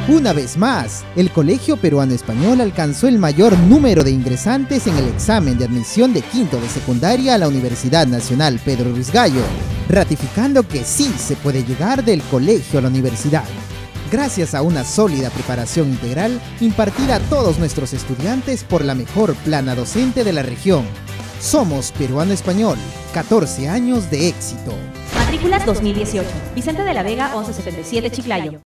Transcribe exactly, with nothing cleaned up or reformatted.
Una vez más, el Colegio Peruano Español alcanzó el mayor número de ingresantes en el examen de admisión de quinto de secundaria a la Universidad Nacional Pedro Ruiz Gallo, ratificando que sí se puede llegar del colegio a la universidad, gracias a una sólida preparación integral impartida a todos nuestros estudiantes por la mejor plana docente de la región. Somos Peruano Español, catorce años de éxito. Matrículas dos mil dieciocho. Vicente de la Vega once setenta y siete Chiclayo.